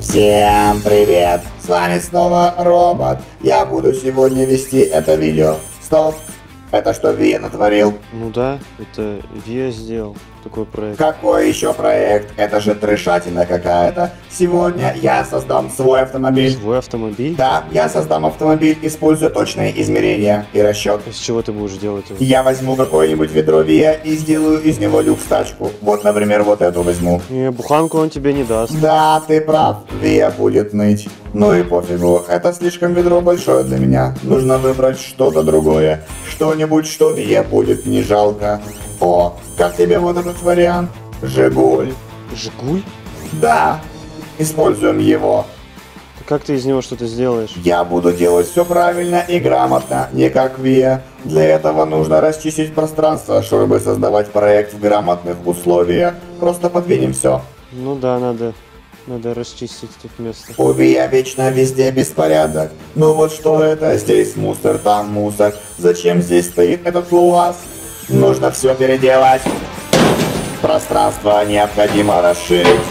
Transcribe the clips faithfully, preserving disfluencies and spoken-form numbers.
Всем привет! С вами снова Робот. Я буду сегодня вести это видео. Стоп! Это что Вия натворил? Ну да, это Вия сделал такой проект. Какой еще проект? Это же трешатина какая-то. Сегодня я создам свой автомобиль. Свой автомобиль? Да, я создам автомобиль, используя точные измерения и расчет. Из чего ты будешь делать его? Я возьму какое-нибудь ведро Вия и сделаю из него люк в тачку. Вот, например, вот эту возьму. Не, буханку он тебе не даст. Да, ты прав, Вия будет ныть. Ну и пофигу, это слишком ведро большое для меня. Нужно выбрать что-то другое. Что-нибудь, что Вия будет не жалко. О, как тебе вот этот вариант? Жигуль. Жигуль? Да, используем его. Как ты из него что-то сделаешь? Я буду делать все правильно и грамотно, не как Вия. Для этого нужно расчистить пространство, чтобы создавать проект в грамотных условиях. Просто подвинем все. Ну да, надо, надо расчистить тут место. У Вия вечно везде беспорядок. Ну вот что это? Здесь мусор, там мусор. Зачем здесь стоит этот ЛуАЗ? Нужно все переделать. Пространство необходимо расширить.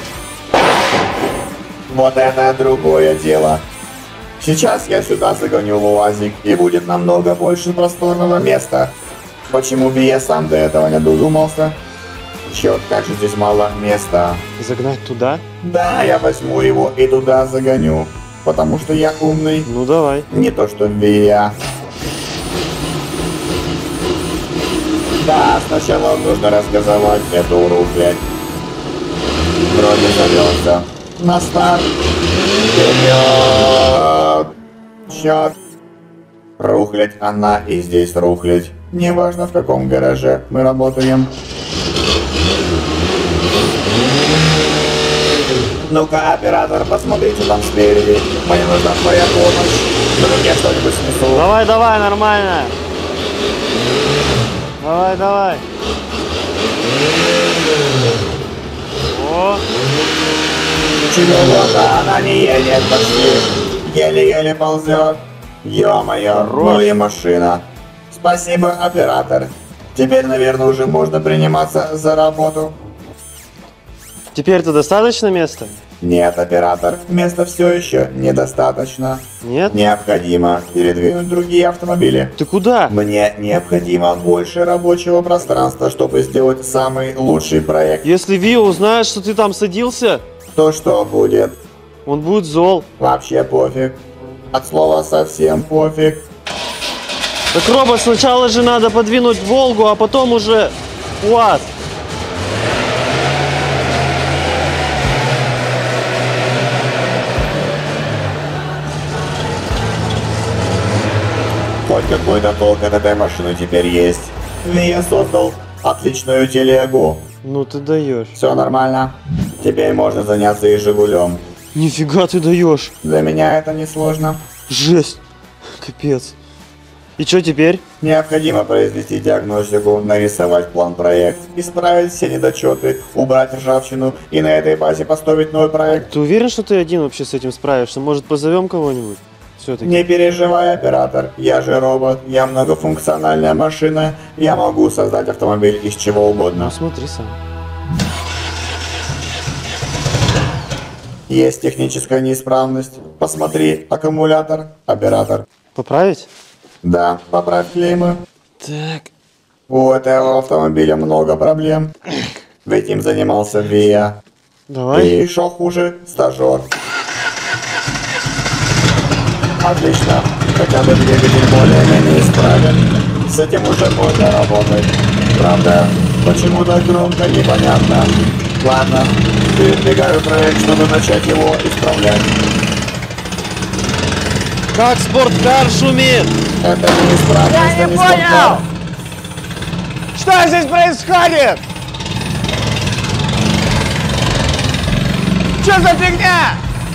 Вот это другое дело. Сейчас я сюда загоню ЛуАЗик, и будет намного больше просторного места. Почему бы я сам до этого не додумался? Черт, как же здесь мало места. Загнать туда? Да, я возьму его и туда загоню. Потому что я умный. Ну давай. Не то что Вия. Да, сначала нужно разгазовать эту рухлядь. Вроде завелся. На старт. Вперед! Черт. Рухлядь она и здесь рухлядь. Неважно в каком гараже мы работаем. Ну-ка, оператор, посмотрите там спереди. Мне нужна твоя помощь. Вдруг я что-нибудь снесу. Давай, давай, нормально. Давай, давай. О. Чего-то она не едет почти. Еле-еле ползет. Ё-моё, ну и машина. Спасибо, оператор. Теперь, наверное, уже можно приниматься за работу. Теперь-то достаточно места? Нет, оператор, места все еще недостаточно. Нет? Необходимо передвинуть другие автомобили. Ты куда? Мне необходимо больше рабочего пространства, чтобы сделать самый лучший проект. Если Вия узнает, что ты там садился, То что будет? он будет зол. Вообще пофиг. От слова совсем пофиг. Так, Робот, сначала же надо подвинуть Волгу, а потом уже УАЗ. Хоть какой-то толк от этой машины теперь есть. Вия создал отличную телегу. Ну ты даешь. Все нормально. Теперь можно заняться и Жигулем. Нифига ты даешь. Для меня это не сложно. Жесть. Капец. И что теперь? Необходимо произвести диагностику, нарисовать план проект, исправить все недочеты, убрать ржавчину и на этой базе построить новый проект. Ты уверен, что ты один вообще с этим справишься? Может, позовем кого-нибудь? Все-таки. Не переживай, оператор, я же робот, я многофункциональная машина, я могу создать автомобиль из чего Ну угодно. смотри сам. Есть техническая неисправность. Посмотри, аккумулятор, оператор. Поправить? Да, поправь клеймы. Так. У этого автомобиля много проблем. Ведь им занимался Вия. Давай. И что хуже, стажер. Отлично, хотя бы двигатель более-менее исправен. С этим уже можно работать. Правда, почему так громко, непонятно. Ладно, передвигаю проект, чтобы начать его исправлять. Как спорткар шумит! Это не исправность, Я а не спорткар. понял! Что здесь происходит? Что за фигня?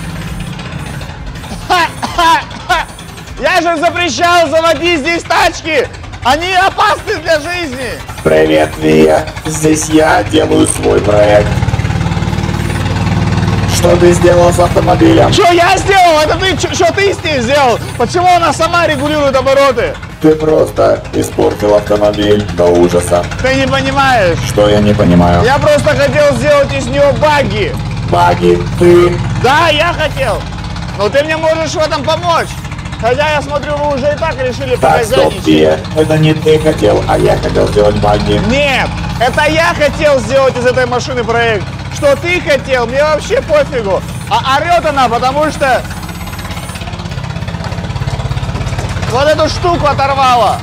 Я же запрещал заводить здесь тачки! Они опасны для жизни! Привет, Вия. Здесь я делаю свой проект. Что ты сделал с автомобилем? Что я сделал? Это ты, что ты с ней сделал? Почему она сама регулирует обороты? Ты просто испортил автомобиль до ужаса. Ты не понимаешь. Что я не понимаю? Я просто хотел сделать из нее багги. Баги, ты. Да, я хотел. Но ты мне можешь в этом помочь. Хотя я смотрю, вы уже и так решили Так, стоп, похозяйничать. Вия. Это не ты хотел, а я хотел сделать баги. Нет, это я хотел сделать из этой машины проект. Что ты хотел, мне вообще пофигу. А орет она, потому что вот эту штуку оторвала.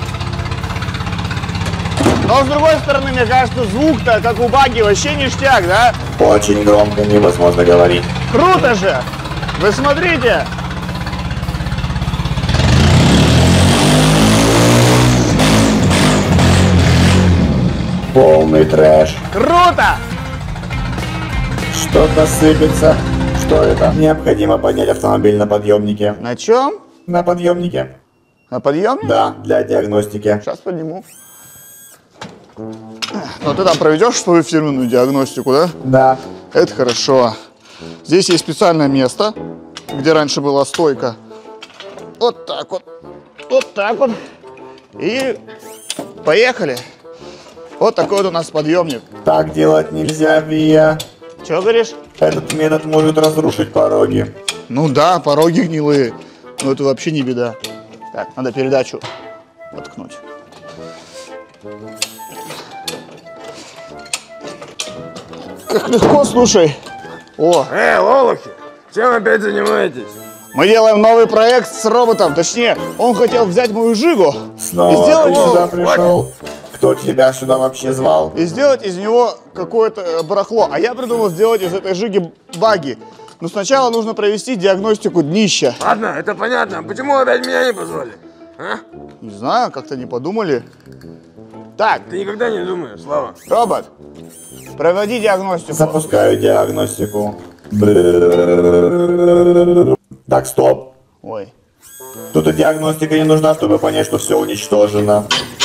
Но с другой стороны, мне кажется, звук-то, как у баги, вообще ништяк, да? Очень громко, невозможно говорить. Круто же! Вы смотрите! Полный трэш. Круто! Что-то сыпется. Что это? Необходимо поднять автомобиль на подъемнике. На чем? На подъемнике? На подъемнике? Да, для диагностики. Сейчас подниму. Но ты там проведешь свою фирменную диагностику, да? Да. Это хорошо. Здесь есть специальное место, где раньше была стойка. Вот так вот. Вот так вот. И поехали. Вот такой вот у нас подъемник. Так делать нельзя, Вия. Чего говоришь? Этот метод может разрушить пороги. Ну да, пороги гнилые. Но это вообще не беда. Так, надо передачу воткнуть. Как легко, слушай. О, Эй, лолохи, чем опять занимаетесь? мы делаем новый проект с роботом. Точнее, он хотел взять мою Жигу Снова и ты сделать, сюда пришел. Кто тебя сюда вообще звал? и сделать из него какое-то э, барахло. А я придумал сделать из этой Жиги баги. Но сначала нужно провести диагностику днища. Ладно, это понятно. Почему опять меня не позвали? А? Не знаю, как-то не подумали. Так, Ты никогда не думаешь, Слава. робот, проводи диагностику. Запускаю диагностику. Так, стоп. Ой. Тут и диагностика не нужна, чтобы понять, что все уничтожено.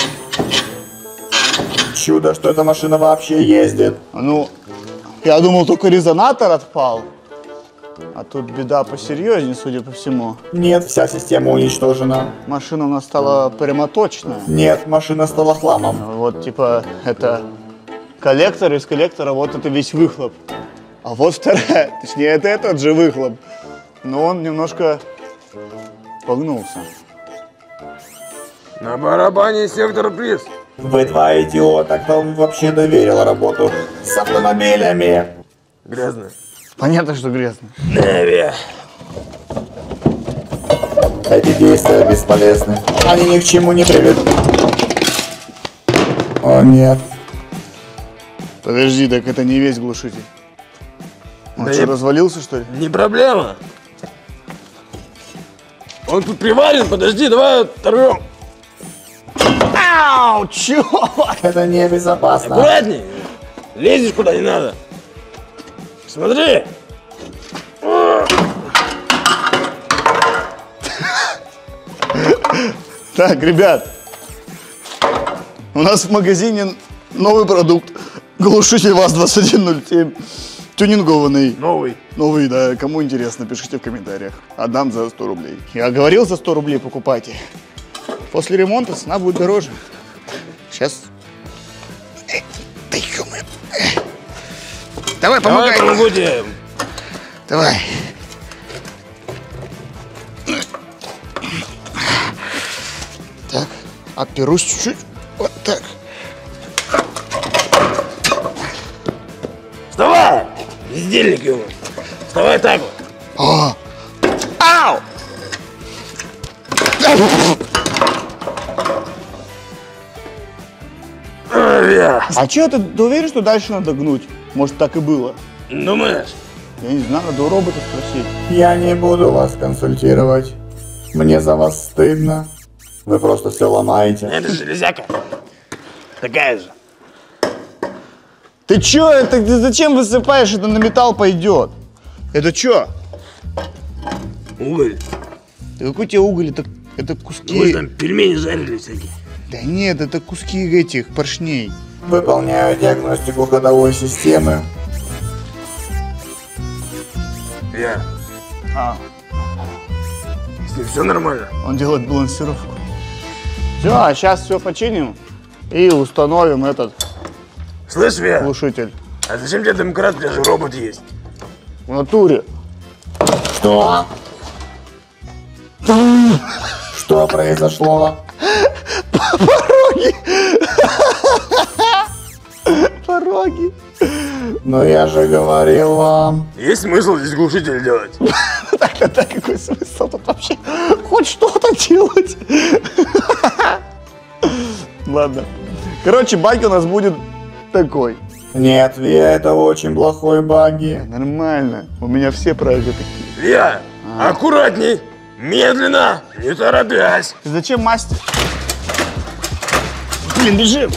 Чудо, что эта машина вообще ездит. Ну, я думал, только резонатор отпал. А тут беда посерьезнее, судя по всему. Нет, вся система уничтожена. Машина у нас стала прямоточная. Нет, машина стала хламом. Вот, типа, это коллектор, из коллектора вот это весь выхлоп. А вот вторая, точнее, это этот же выхлоп. Но он немножко погнулся. На барабане сектор приз. Вы два идиота, кто вам вообще доверил работу с автомобилями? Грязно. Понятно, что грязно. Неви. Эти действия бесполезны. Они ни к чему не приведут. О нет. Подожди, так это не весь глушитель. Он Да что, я- развалился, что ли? Не проблема. Он тут приварен, подожди, давай оторвем. Ау, чё? Это небезопасно. Аккуратней. Лезешь куда не надо. Смотри. Так, ребят, у нас в магазине новый продукт. Глушитель ВАЗ двадцать один ноль семь. Тюнингованный. Новый. Новый, да. Кому интересно, пишите в комментариях. Отдам за сто рублей. Я говорил, за сто рублей покупайте. После ремонта цена будет дороже. Сейчас. Эй, да ё-моё. Эй. Давай, помогай. Давай помогу тебе. Давай. Так, оперусь чуть-чуть. Вот так. Вставай. Бездельник его. Вставай так вот. О! Ау! Авиа. А че ты, ты уверен, что дальше надо гнуть? Может, так и было? Думаешь? Я не знаю, надо у робота спросить. Я не буду вас консультировать. Мне за вас стыдно. Вы просто все ломаете. Это железяка. Такая же. Ты чё, это ты зачем высыпаешь? Это на металл пойдет. Это чё? Уголь. Да какой тебе уголь? Это, это куски... Мы там пельмени жарили всякие. Да нет, это куски этих поршней. Выполняю диагностику ходовой системы. Я. А, С ним все нормально. он делает балансировку. Все, а сейчас все починим и установим этот Слышь, Вия, глушитель. а зачем тебе домкрат, у тебя же робот есть? В натуре. Что? Что произошло? Пороги. Пороги. Но я же говорил вам. Есть смысл здесь глушитель делать? Так, так, так, какой смысл тут вообще хоть что-то делать? Ладно. Короче, баги у нас будет такой. Нет, Вия, это очень плохой баги. Нормально. У меня все проекты такие. Я, аккуратней, медленно, не торопясь. Ты зачем мастер? Блин, бежим.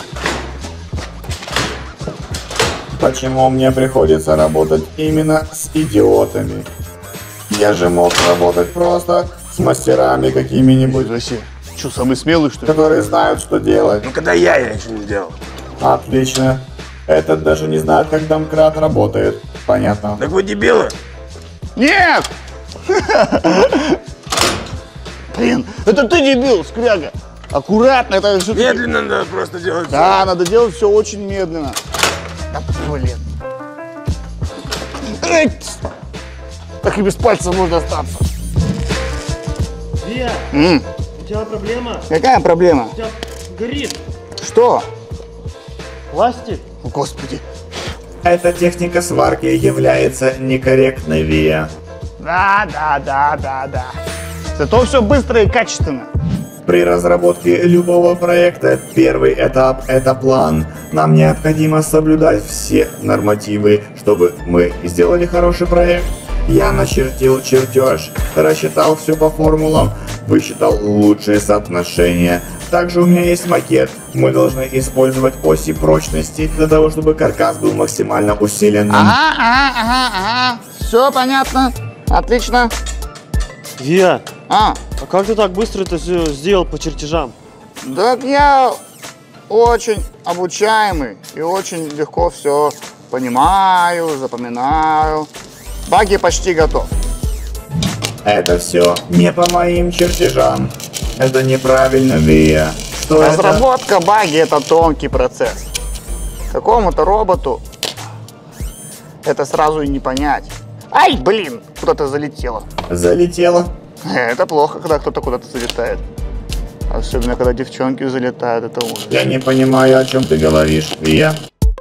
Почему мне приходится работать именно с идиотами? Я же мог работать просто с мастерами какими-нибудь, Россия, что, самый смелый, что ли? которые знают, что делать. Ну когда я, я ничего не делал. Отлично. Этот даже не знает, как домкрат работает. Понятно. Так вы дебилы? Нет! Блин, это ты дебил, скряга. Аккуратно, это все. Медленно надо просто делать. Да, надо делать все очень медленно. Да, блин. Эй! Так и без пальцев можно остаться. Вия, М, у тебя проблема? Какая проблема? У тебя горит Что? пластик. О, Господи. Эта техника сварки является некорректной, Вия. Да, да, да, да, да. Зато все быстро и качественно. При разработке любого проекта первый этап – это план. Нам необходимо соблюдать все нормативы, чтобы мы сделали хороший проект. Я начертил чертеж, рассчитал все по формулам, высчитал лучшие соотношения. Также у меня есть макет. Мы должны использовать оси прочности для того, чтобы каркас был максимально усиленным. Ага, ага, ага, ага. Все понятно. Отлично. Вия, А, а как ты так быстро это все сделал по чертежам? так я очень обучаемый и очень легко все понимаю, запоминаю. Баги почти готов. Это все не по моим чертежам. Это неправильно, Вия. Что это? Разработка баги — это тонкий процесс. Какому-то роботу это сразу и не понять. Ай, блин, куда-то залетело. Залетело. Это плохо, когда кто-то куда-то залетает. Особенно, когда девчонки залетают, это ужас. Я не понимаю, о чем ты говоришь, Вия.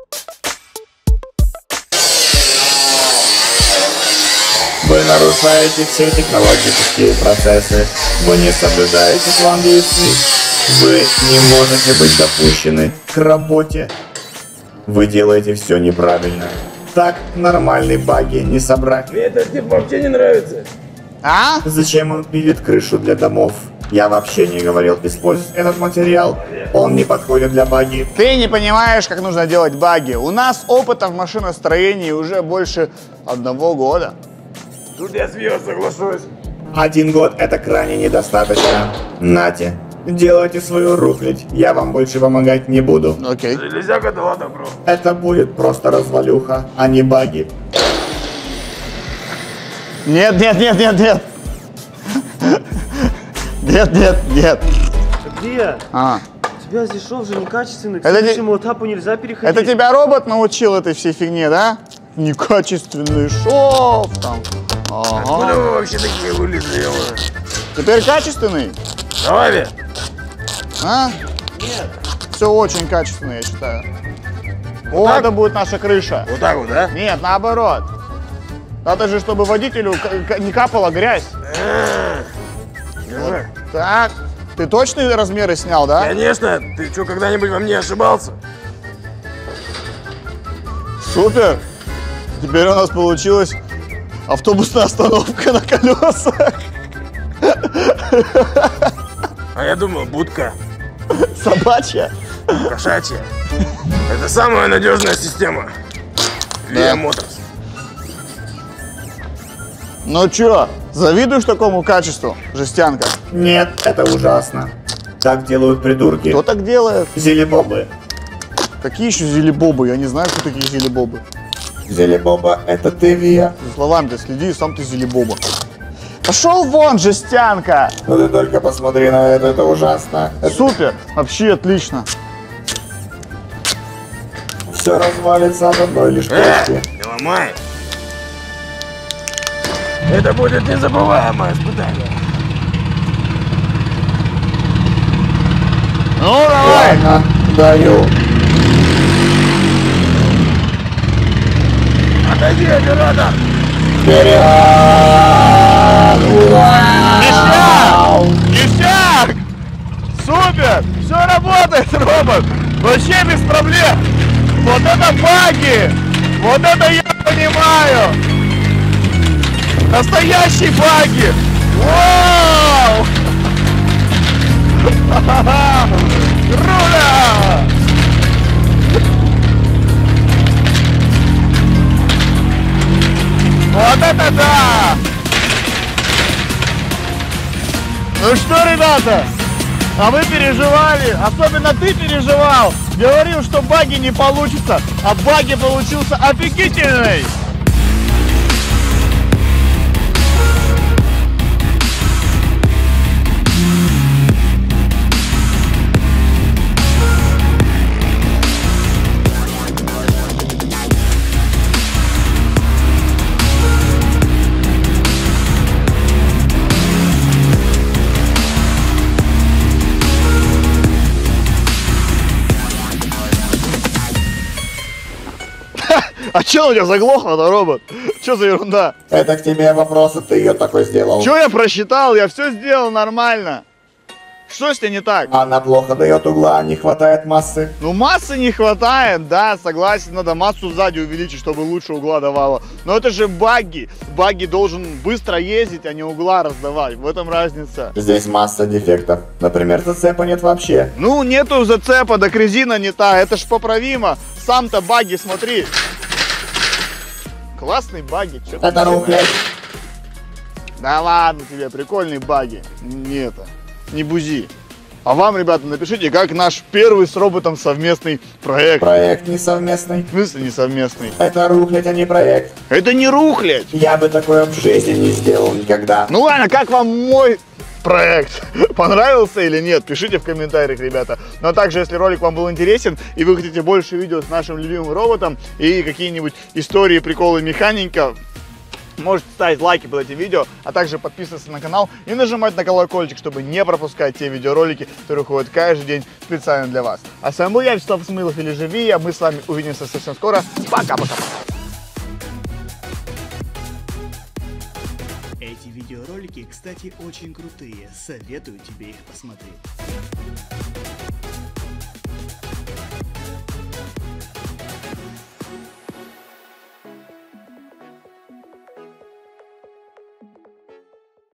Вы нарушаете все технологические процессы. Вы не соблюдаете план действий. Вы не можете быть допущены к работе. Вы делаете все неправильно. Так нормальный баги не собрать. Мне этот тип вообще не нравится. А? Зачем он пилит крышу для домов? Я вообще не говорил использовать этот материал. Он не подходит для баги. Ты не понимаешь, как нужно делать баги. У нас опыта в машиностроении уже больше одного года. Тут я с Вио соглашусь. Один год это крайне недостаточно. Нате, делайте свою рухлядь. Я вам больше помогать не буду. Окей. Железяка дала добро. Это будет просто развалюха, а не баги. Нет, нет, нет, нет, нет. Нет, нет, нет. Так, Вия, А, у тебя здесь шов же некачественный, к Это не- следующему этапу нельзя переходить. это тебя робот научил этой всей фигне, да? Некачественный шов там. Откуда Ага. вы вообще такие вылезли? ё-моё? Теперь качественный? Давай, Вия. А? Нет. Все очень качественно, я считаю. Вот так? это будет наша крыша. Вот так вот, да? Нет, наоборот. Надо же, чтобы водителю к- к- не капала грязь. Держи. Так, ты точные размеры снял, да? Конечно, ты что, когда-нибудь во мне ошибался? Супер. Теперь у нас получилась автобусная остановка на колесах. А я думал, будка Собачья. кошачья. Это самая надежная система. Виа Моторс. Ну чё, завидуешь такому качеству, жестянка? Нет, это ужасно. Так делают придурки. Кто так делает? Зелебобы. Какие еще зелебобы? Я не знаю, кто такие зелебобы. Зелебоба это ты, Вия. За словами-то следи, сам ты зелебоба. Пошел вон, жестянка! Ну ты только посмотри на это, это ужасно. Это Супер, вообще отлично. все развалится от одной лишь Э, кости. не ломай. Это будет незабываемое испытание. Ну, давай. Ладно, даю. Отойди, оператор! Вперед! Вау! Ништяк! Супер! Все работает, робот! Вообще без проблем! Вот это баги! Вот это я понимаю! Настоящие баги! Вау! Круто! Вот это да! Ну что, ребята, а вы переживали, особенно ты переживал, говорил, что баги не получится, а баги получился офигительный! А чё у тебя заглохло-то, робот? Чё за ерунда? Это к тебе вопросы, ты ее такой сделал. Чё я просчитал? Я все сделал нормально. Что с ней не так? Она плохо дает угла, не хватает массы. Ну массы не хватает, да, согласен, надо массу сзади увеличить, чтобы лучше угла давало. Но это же багги. Багги должен быстро ездить, а не угла раздавать. В этом разница. Здесь масса дефектов. Например, зацепа нет вообще. Ну нету зацепа, так резина не та, это ж поправимо. Сам-то багги, смотри. Классный багги, чё ты Это рухлядь. Да ладно тебе, прикольные баги. Не это, не бузи. А вам, ребята, напишите, как наш первый с роботом совместный проект. Проект не совместный. В смысле не совместный? Это рухлядь, а не проект. Это не рухлядь. Я бы такое в жизни не сделал никогда. Ну ладно, как вам мой проект? Понравился или нет? Пишите в комментариях, ребята. Ну а также, если ролик вам был интересен и вы хотите больше видео с нашим любимым роботом и какие-нибудь истории, приколы механика, можете ставить лайки под этим видео, а также подписываться на канал и нажимать на колокольчик, чтобы не пропускать те видеоролики, которые выходят каждый день специально для вас. А с вами был я, Вячеслав Смылов или же Вия. Мы с вами увидимся совсем скоро. Пока-пока. Эти видеоролики, кстати, очень крутые. Советую тебе их посмотреть.